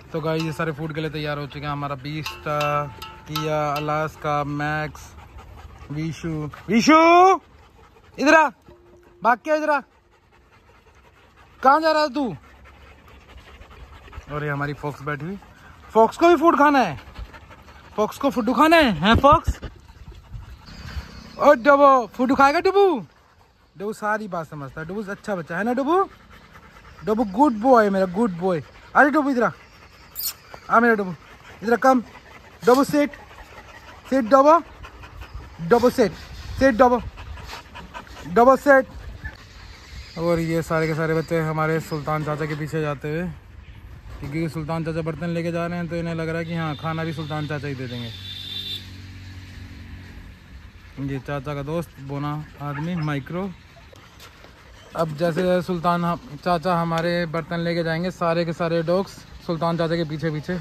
तो गाइस ये सारे फूड के लिए तैयार हो चुके हैं। हमारा बीस्टा, किया, अलास्का, मैक्स, विशु। विशु इधर आ, भाग के इधर आ, कहाँ जा रहा है तू? और ये हमारी फॉक्स बैठी हुई। फॉक्स को भी फूड खाना है, फॉक्स को फूड खाना है फॉक्स? और डबो फूड खाएगा डब्बू? डब्बू सारी बात समझता है, डब्बू अच्छा बच्चा है ना डब्बू? डब्बू गुड बॉय, मेरा गुड बॉय। अरे डब्बू इधर आ मेरा डब्बू, इधर come. Dabbu sit sit, Dabbu Dabbu sit sit, Dabbu Dabbu sit. और ये सारे के सारे बच्चे हमारे सुल्तान चाचा के पीछे जाते हुए, क्योंकि सुल्तान चाचा बर्तन लेके जा रहे हैं तो इन्हें लग रहा है कि हाँ खाना भी सुल्तान चाचा ही दे देंगे। ये चाचा का दोस्त बोना आदमी माइक्रो। अब जैसे सुल्तान चाचा हमारे बर्तन लेके जाएंगे, सारे के सारे डॉग्स सुल्तान चाचा के पीछे पीछे।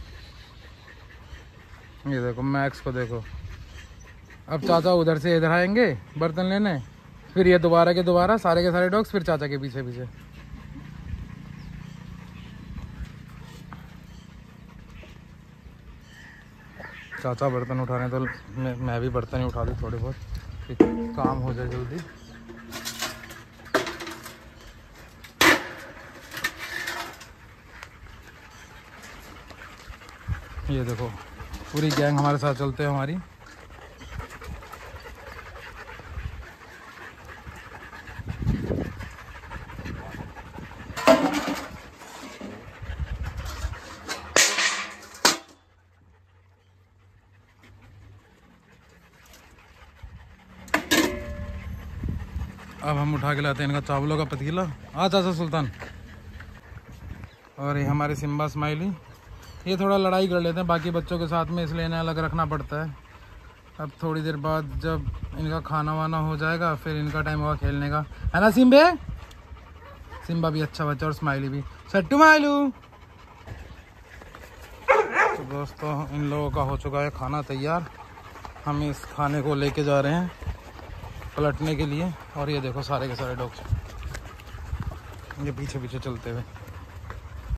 ये देखो मैक्स को देखो। अब चाचा उधर से इधर आएंगे बर्तन लेने, फिर ये दोबारा के दोबारा सारे के सारे डॉग्स फिर चाचा के पीछे पीछे। चाचा बर्तन उठा रहे हैं तो मैं भी बर्तन ही उठा दूँ थोड़े बहुत, काम हो जाए जल्दी। ये देखो पूरी गैंग हमारे साथ चलते हैं हमारी। अब हम उठा के लाते हैं इनका चावलों का पतीला। आ चाचा सुल्तान। और ये हमारे सिम्बा स्माइली, ये थोड़ा लड़ाई कर लेते हैं बाकी बच्चों के साथ में, इसलिए इन्हें अलग रखना पड़ता है। अब थोड़ी देर बाद जब इनका खाना वाना हो जाएगा फिर इनका टाइम होगा खेलने का, है ना सिम्बे? सिम्बा भी अच्छा बच्चा और स्माइली भी। सट्टू माइलू। तो दोस्तों इन लोगों का हो चुका है खाना तैयार। हम इस खाने को लेके जा रहे हैं पलटने के लिए। और ये देखो सारे के सारे डॉग्स ये पीछे पीछे चलते हुए।